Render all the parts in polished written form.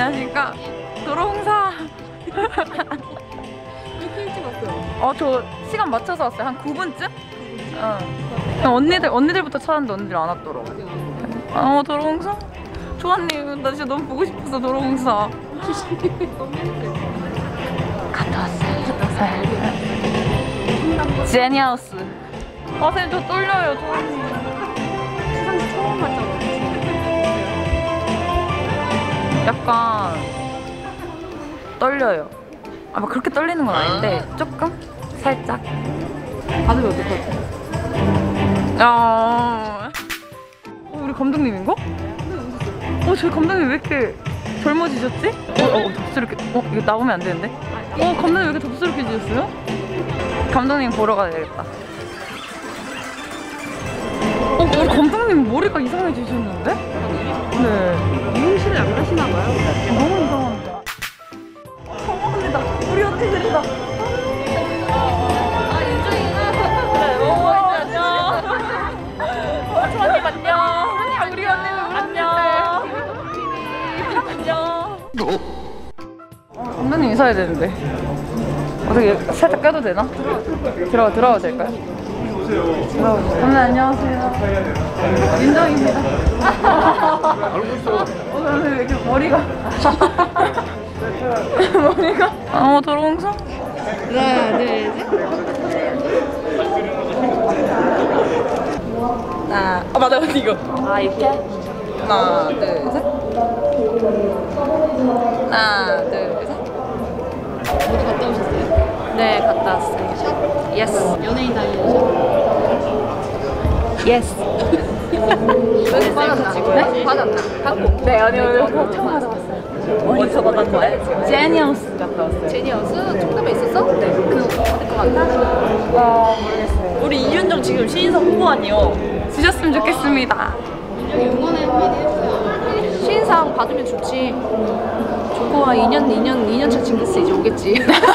안녕하십니까. 도로공사. 왜 이렇게 일찍 왔어요? 저 시간 맞춰서 왔어요. 한 9분쯤? 언니들부터 찾았는데 언니들 안 왔더라고. 도로공사? 조아님, 나 진짜 너무 보고 싶었어, 도로공사. 갔다 왔어요. 제니하우스. 선생님, 저 떨려요, 조아님. 세상 처음 왔잖아. 약간 떨려요. 막 그렇게 떨리는 건 아닌데 조금? 살짝? 받으면 어떡하지? 우리 감독님인가? 저희 감독님 왜 이렇게 젊어지셨지? 덥수룩해. 이거 나오면 안 되는데? 감독님 왜 이렇게 덥수룩해지셨어요? 감독님 보러 가야 되겠다. 우리 감독님 머리가 이상해지셨는데? 네. 미용실을 안 가시나 봐요. 너무 이상한데. 언니다. 우리 언니들이다. 윤정이는. 안녕. 조아님 안녕. 우리 언니는 안녕. 안녕. 감독님 인사해야 되는데. 어떻게 살짝 껴도 되나? 들어가도 될까요? 감독님 안녕하세요. 윤정입니다. 오늘 왜 이렇게 머리가 도로공사? 하나, 둘, 셋. 맞아 이거. 이렇게? 하나, 둘, 셋. 하나, 둘, 셋. 모두 갔다 오셨어요? 네, 갔다 왔어요. 예스. 연예인 다니셨어요? 예스. 왜 받았나? 네? 받았나? 갖고? 네, 아니요. 처음 받아왔어요. 어디서 받은 거예요? 제니하우스 갔다 왔어요. 제니하우스? 청담에 있었어? 네. 그거 맞나? 모르겠어요. 우리 이윤정 지금 신인상 홍보하니요. 주셨으면 좋겠습니다. 윤정이 응원의 한마디 해주세요. 신인상 받으면 좋지. 좋고 한 2년차 징크스 이제 오겠지.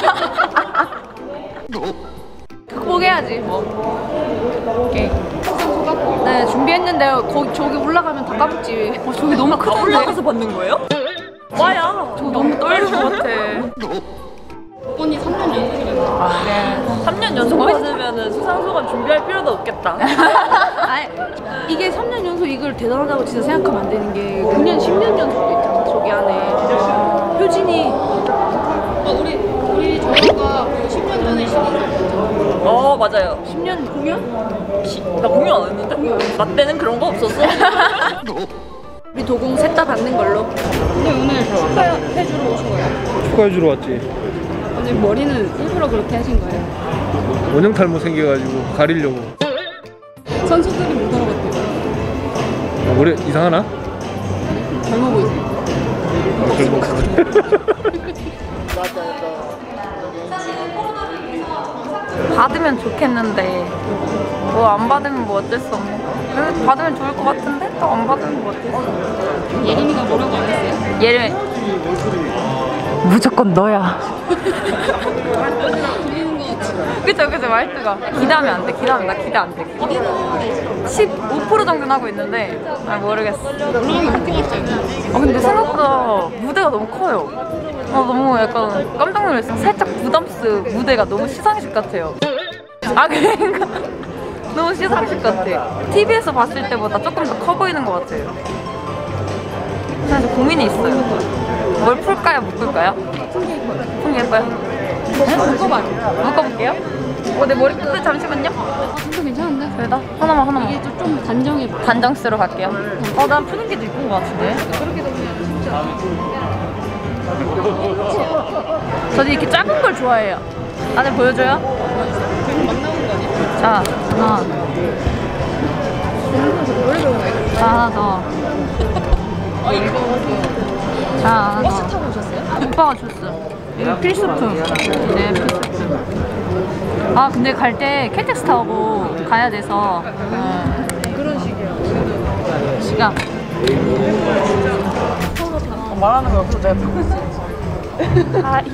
극복해야지 뭐. 오케이. 네, 준비했는데 저기 올라가면 다 까먹지. 저기 너무 크다. 올라가서 받는 거예요? 와야. 저 너무 떨릴 것 같아. 언니 3년 연속이잖아. 네. 3년 연속 받으면 수상소감 준비할 필요도 없겠다. 아니, 이게 3년 연속 이걸 대단하다고 진짜 생각하면 안 되는 게 9년, 10년 연속도 있잖아, 저기 안에. 효진이. 우리 저희가 10년 전에 신인상 맞아요. 10년 공연? 나 공연 안 했는데? 나 때는 그런 거 없었어. 우리 도공 셋 다 받는 걸로. 근데 오늘 축하해주러 오신 거예요? 축하해주러 왔지. 오늘 머리는 일부러 그렇게 하신 거예요? 원형 탈모 생겨가지고 가리려고. 선수들이 못 알아봤대요. 올해 이상하나? 젊어 보이세요. 받으면 좋겠는데 뭐 안 받으면 뭐 어쩔 수 없는 거. 받으면 좋을 것 같은데 또 안 받으면 뭐 어쩔 수 없는 거. 예림이가 뭐라고 안 했어요? 예림이 무조건 너야. 기대는 거 같지? 그죠 말투가. 기대하면 안 돼. 나 기대 안 돼. 기대는 하는데 15% 정도는 하고 있는데 모르겠어. 올라가면 걱정했어요. 근데 생각보다 무대가 너무 커요. 너무 약간 깜짝 놀랐어요. 살짝 부담스 무대가 너무 시상식 같아요. 그러니까 너무 시상식 같아. TV에서 봤을 때보다 조금 더 커 보이는 것 같아요. 사실 고민이 있어요. 뭘 풀까요? 묶을까요? 풍기 예뻐요. 묶어봐요. 묶어볼게요. 내 머리 끝 잠시만요. 진짜 괜찮은데? 그래다 하나만. 이게 좀 단정해봐. 단정스로 갈게요. 난 푸는 게 더 이쁜 것 같은데. 그렇게 되면 진짜. 저는 이렇게 작은 걸 좋아해요. 안에 보여줘요? 막 나오는 거 아니야? 자, 하나. 자, 하나 더. 자, 하나 더. 버스 타고 오셨어요? 오빠가 줬어. 이거 필수품. 네, 필수품. 근데 갈 때 KTX 타고 가야 돼서. 그런 식이야. 시간. 말하는 거 없어. 내가 듣고 있어.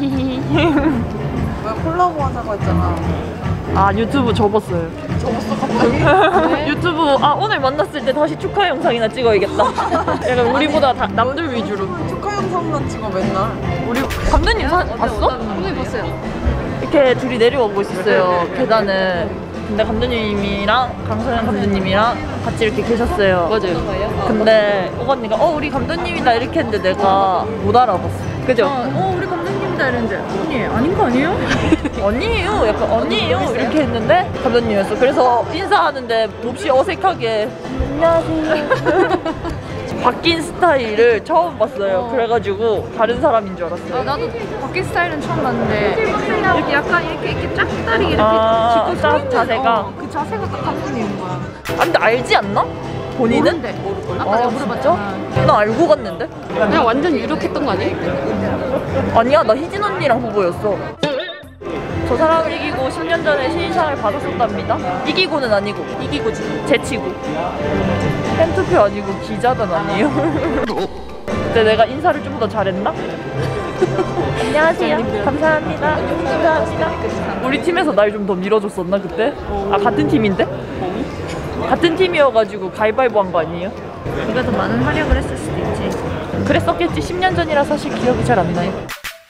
하이. 왜 콜라보 하자고 했잖아. 유튜브 접었어요. 접었어. 유튜브 오늘 만났을 때 다시 축하 영상이나 찍어야겠다. 약간 우리보다 남들 위주로. 축하 영상만 찍어 맨날. 우리 감독님 봤어? 선생님 봤어요. 이렇게 둘이 내려오고 있었어요, 계단을. 근데 감독님이랑 강서연 감독님이랑 같이 이렇게 계셨어요. 맞아요. 근데 오가 언니가 우리 감독님이다 이렇게 했는데 내가 못 알아봤어. 그죠? 우리 감독님이다 이랬는데 언니 아닌 거 아니에요? 언니예요. 약간 언니예요. 이렇게 했는데 감독님이었어. 그래서 인사하는데 몹시 어색하게 안녕하세요. 바뀐 스타일을 처음 봤어요. 그래가지고 다른 사람인 줄 알았어요. 나도 바뀐 스타일은 처음 봤는데 이렇게 약간 이렇게 짝다리 이렇게 짚고 서 있는 자세가. 그 자세가 딱 감독님인 거야. 근데 알지 않나? 본인은? 모르걸. 아까 내가 물어봤잖아. 나 알고 갔는데? 그냥 완전 유력했던 거 아니에요? 아니야, 나 희진 언니랑 후보였어. 저 사람 이기고 10년 전에 신인상을 받았었답니다. 이기고는 아니고, 이기고지. 제치고. 팬투표 아니고 기자단 아니에요? 그때 내가 인사를 좀 더 잘했나? 안녕하세요. 감사합니다. 감사합니다. 우리 팀에서 날 좀 더 밀어줬었나 그때? 같은 팀인데? 같은 팀이어가지고 가위바위보 한 거 아니에요? 네가 더 많은 활약을 했을 수도 있지. 그랬었겠지. 10년 전이라 사실 기억이 잘 안 나요.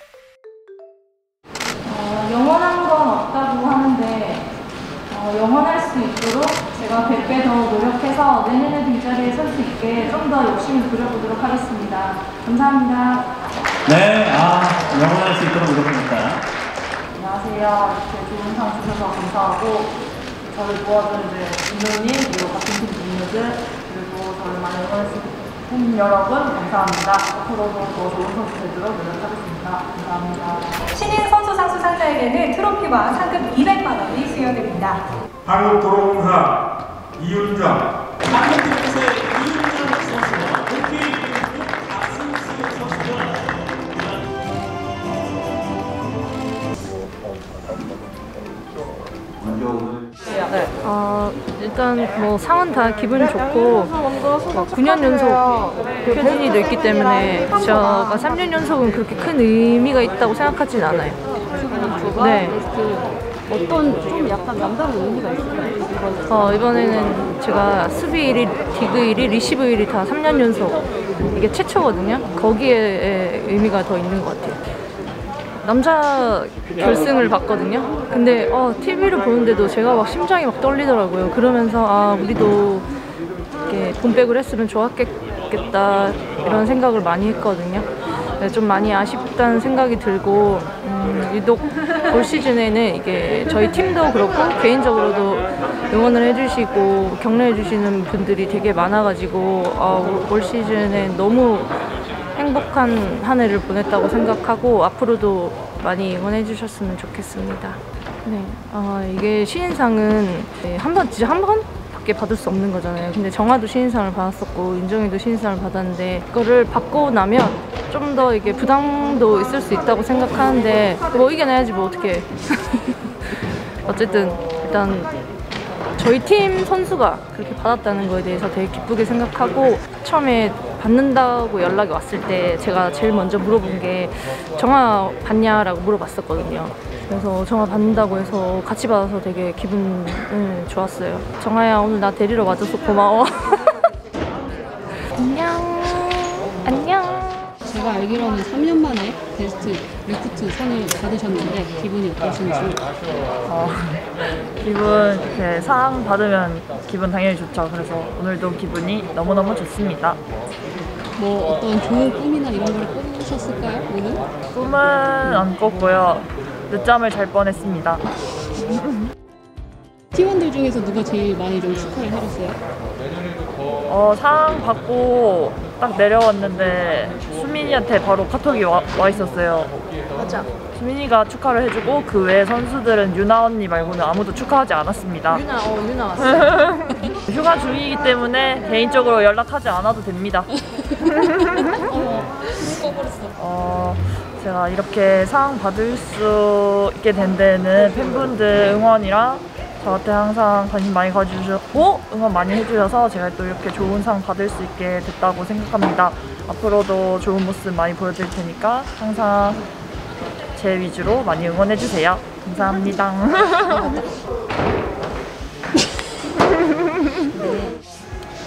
영원한 건 없다고 하는데 영원할 수 있도록 제가 100배 더 노력해서 내년에 뒷자리에 설 수 있게 좀 더 열심히 부려보도록 하겠습니다. 감사합니다. 네, 영원할 수 있도록 노력합니다. 안녕하세요. 이렇게 좋은 상 주셔서 감사하고 저를 도와준 김효님 그리고 같은 팀 동료들 그리고 저를 많이 응원해주신 팬 여러분 감사합니다. 앞으로도 더 좋은 선수 되도록 노력하겠습니다. 감사합니다. 신인 선수상 수상자에게는 트로피와 상금 200만 원이 수여됩니다. 한국도로공사 이윤정 한국팀에서의 이윤정 선수와 OK 박승수 선수가 일단 뭐 상은 다 기분 좋고 9년 연속 표준이도 있기 때문에 제가 3년 연속은 그렇게 큰 의미가 있다고 생각하진 않아요. 네. 어떤 좀 약간 남다른 의미가 있어요? 이번에는 제가 수비 1위, 디그 1위, 리시브 1위 다 3년 연속 이게 최초거든요. 거기에 의미가 더 있는 것 같아요. 남자 결승을 봤거든요. 근데 TV를 보는데도 제가 막 심장이 막 떨리더라고요. 그러면서 우리도 이렇게 본백을 했으면 좋았겠다 이런 생각을 많이 했거든요. 좀 많이 아쉽다는 생각이 들고 유독 올 시즌에는 이게 저희 팀도 그렇고 개인적으로도 응원을 해주시고 격려해주시는 분들이 되게 많아가지고 올 시즌에 너무 행복한 한 해를 보냈다고 생각하고 앞으로도 많이 응원해 주셨으면 좋겠습니다. 네, 이게 신인상은 진짜 한 번밖에 받을 수 없는 거잖아요. 근데 정아도 신인상을 받았었고 윤정이도 신인상을 받았는데 그거를 받고 나면 좀 더 이게 부담도 있을 수 있다고 생각하는데 뭐 이겨내야지 뭐 어떻게 어쨌든 일단 저희 팀 선수가 그렇게 받았다는 거에 대해서 되게 기쁘게 생각하고 처음에 받는다고 연락이 왔을 때 제가 제일 먼저 물어본 게 정아 받냐라고 물어봤었거든요. 그래서 정아 받는다고 해서 같이 받아서 되게 기분 좋았어요. 정아야 오늘 나 데리러 와줘서 고마워. 안녕. 제가 알기로는 3년 만에 베스트 리쿠트 상을 받으셨는데 기분이 어떠신지? 기분 이렇게 상 받으면 기분 당연히 좋죠. 그래서 오늘도 기분이 너무너무 좋습니다. 뭐 어떤 좋은 꿈이나 이런 걸 꾸셨을까요, 오늘? 꿈은 안 꿨고요. 늦잠을 잘 뻔했습니다. 팀원들 중에서 누가 제일 많이 좀 축하를 해줬어요? 상 받고 딱 내려왔는데 수민이한테 바로 카톡이 와 있었어요. 맞아. 수민이가 축하를 해주고 그 외 선수들은 유나 언니 말고는 아무도 축하하지 않았습니다. 유나 왔어. 휴가 중이기 때문에 개인적으로 연락하지 않아도 됩니다. 제가 이렇게 상 받을 수 있게 된 데는 팬분들 응원이랑 저한테 항상 관심 많이 가져주셨고 응원 많이 해주셔서 제가 또 이렇게 좋은 상 받을 수 있게 됐다고 생각합니다. 앞으로도 좋은 모습 많이 보여드릴 테니까 항상 제 위주로 많이 응원해주세요. 감사합니다.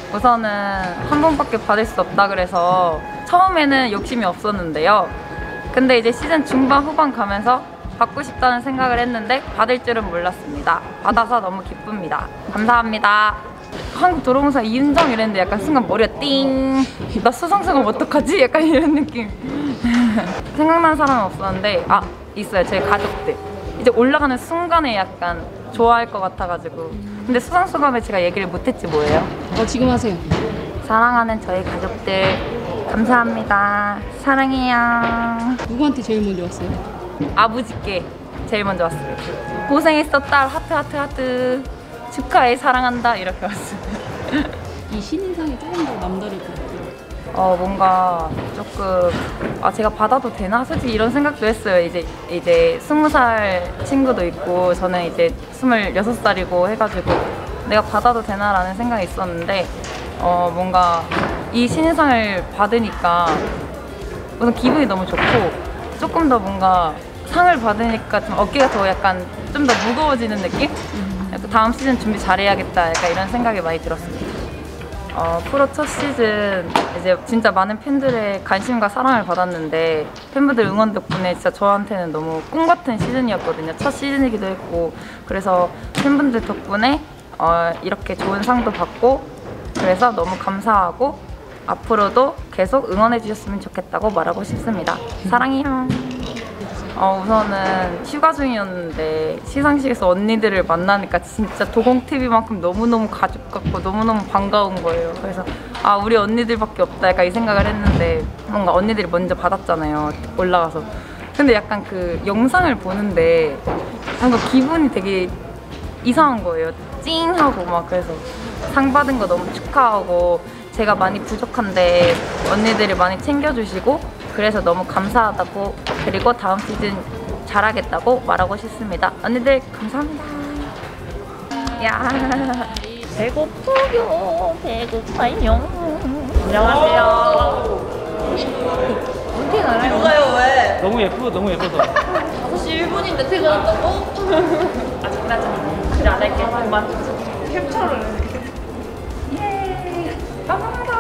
우선은 한 번밖에 받을 수 없다 그래서 처음에는 욕심이 없었는데요. 근데 이제 시즌 중반 후반 가면서 받고 싶다는 생각을 했는데 받을 줄은 몰랐습니다. 받아서 너무 기쁩니다. 감사합니다. 한국 도로공사 이은정 이랬는데 약간 순간 머리가 띵. 나 수상소감 어떡하지? 약간 이런 느낌. 생각나는 사람은 없었는데 있어요. 제 가족들. 이제 올라가는 순간에 약간 좋아할 것 같아가지고. 근데 수상소감에 제가 얘기를 못했지 뭐예요? 지금 하세요. 사랑하는 저희 가족들 감사합니다. 사랑해요. 누구한테 제일 먼저 왔어요? 아버지께 제일 먼저 왔어요. 고생했어 딸 하트 하트 하트 축하해 사랑한다 이렇게 왔어요. 이 신인상이 조금 더 남다를 것 같아요. 뭔가 조금 제가 받아도 되나? 솔직히 이런 생각도 했어요. 이제 20살 친구도 있고 저는 이제 26살이고 해가지고 내가 받아도 되나라는 생각이 있었는데 뭔가 이 신인상을 받으니까 우선 기분이 너무 좋고 조금 더 뭔가 상을 받으니까 좀 어깨가 더 약간 좀 더 무거워지는 느낌? 약간 다음 시즌 준비 잘해야겠다 약간 이런 생각이 많이 들었습니다. 프로 첫 시즌 이제 진짜 많은 팬들의 관심과 사랑을 받았는데 팬분들 응원 덕분에 진짜 저한테는 너무 꿈 같은 시즌이었거든요. 첫 시즌이기도 했고 그래서 팬분들 덕분에 이렇게 좋은 상도 받고 그래서 너무 감사하고 앞으로도 계속 응원해 주셨으면 좋겠다고 말하고 싶습니다. 사랑해요. 우선은 휴가 중이었는데 시상식에서 언니들을 만나니까 진짜 도공TV만큼 너무너무 가족 같고 너무너무 반가운 거예요. 그래서 우리 언니들밖에 없다 약간 이 생각을 했는데 뭔가 언니들이 먼저 받았잖아요. 올라가서. 근데 약간 그 영상을 보는데 뭔가 기분이 되게 이상한 거예요. 찡하고 막 그래서 상 받은 거 너무 축하하고 제가 많이 부족한데 언니들이 많이 챙겨주시고 그래서 너무 감사하다고 그리고 다음 시즌 잘하겠다고 말하고 싶습니다. 언니들 감사합니다. 야 배고프요 배고파요. 안녕하세요. 뒤로 가요 왜? 너무 예뻐서. 5시 1분인데 퇴근한다고? 아직 끝나지 않아. 그래 안 할게. 그만. 캡처를 예. 감사합니다.